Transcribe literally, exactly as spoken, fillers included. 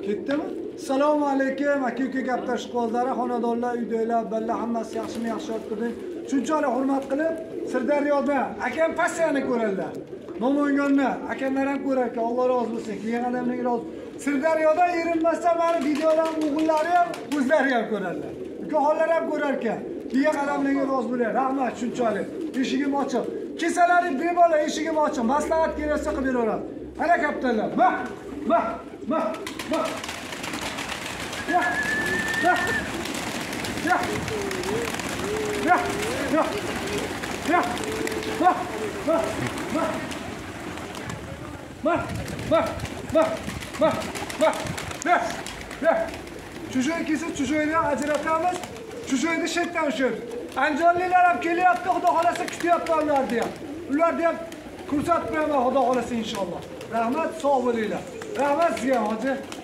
Ketdimi? Assalomu alaykum, aka-uka gaplar ishqibozlari, xonadonlar, uydagilar, balla hammasi yaxshimi, yaxshi o'tdimi? Shunchalik hurmat qilib, Sirdaryoda akam passiyani ko'radilar. Namoyonni akamlar ham ko'rar ekan, Alloh rozi bo'lsin. Kelgan odamlarga rozi. Sirdaryoda erinmasdan meni videolarim, o'g'illari ham, o'zlari ham ko'radilar. Ukaxonlar ham ko'rar ekan. Kelgan odamlarga rozi bo'ling. Rahmat shunchalik. Eshigim ochiq. Kesalaring bemalol eshigim ochiq. Maslahat keraksa qilib beraveramiz. Ana kaptanlar. Bah, bah, bah, bah. Ya, ya, ya, ya, ya, ya, bah, bah, bah, bah, bah, bah, bah, bah, ya, ya. Çocuğu kesip çocuğunu ajratamiz. Çocuğunu shetdan ushib. Andijonliklar ham kelyapti, xudo xolasa kutyapti ular deyap. Ularni ham ko'rsatib beraman xudo xolasa inshaalloh. Rahmat, sog' bo'linglar. Rahmat sizga hoji.